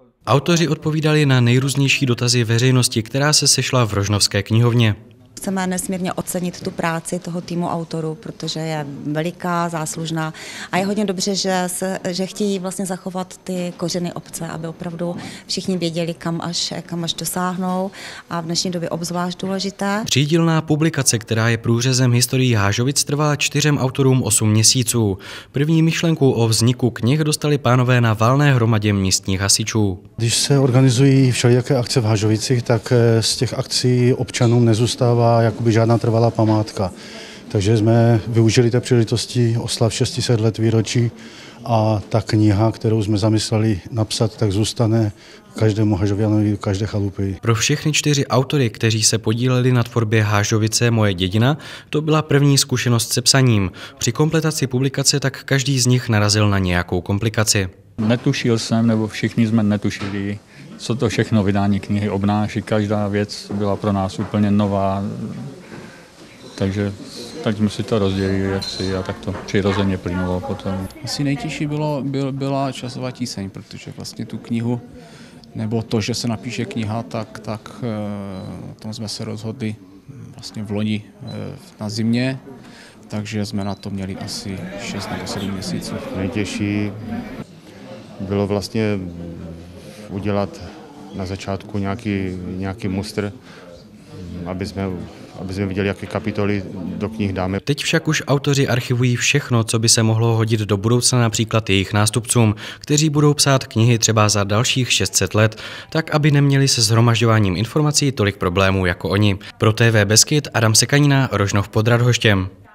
Autoři odpovídali na nejrůznější dotazy veřejnosti, která se sešla v Rožnovské knihovně. Chceme nesmírně ocenit tu práci toho týmu autorů, protože je veliká, záslužná a je hodně dobře, že chtějí vlastně zachovat ty kořeny obce, aby opravdu všichni věděli, kam až dosáhnou, a v dnešní době obzvlášť důležité. Třídílná publikace, která je průřezem historií Hážovic, trvala 4 autorům 8 měsíců. První myšlenku o vzniku knih dostali pánové na valné hromadě místních hasičů. Když se organizují všelijaké akce v Hážovicích, tak z těch akcí občanům nezůstává jakoby žádná trvalá památka. Takže jsme využili té příležitosti oslav 600 let výročí a ta kniha, kterou jsme zamysleli napsat, tak zůstane každému Hažovianovi, každé chalupy. Pro všechny 4 autory, kteří se podíleli na tvorbě Hážovice moje dědina, to byla první zkušenost se psaním. Při kompletaci publikace tak každý z nich narazil na nějakou komplikaci. Netušil jsem, nebo všichni jsme netušili, co to všechno vydání knihy obnáší. Každá věc byla pro nás úplně nová, takže tak jsme si to rozdělili a tak to přirozeně plynulo potom. Asi nejtěžší byla časová tíseň, protože vlastně tu knihu, nebo to, že se napíše kniha, tak o tom jsme se rozhodli vlastně v loni na zimě, takže jsme na to měli asi 6 nebo 7 měsíců. Nejtěžší bylo vlastně udělat na začátku nějaký mustr, aby jsme viděli, jaké kapitoly do knih dáme. Teď však už autoři archivují všechno, co by se mohlo hodit do budoucna například jejich nástupcům, kteří budou psát knihy třeba za dalších 600 let, tak aby neměli se shromažďováním informací tolik problémů jako oni. Pro TV Beskyd Adam Sekanina, Rožnov pod Radhoštěm.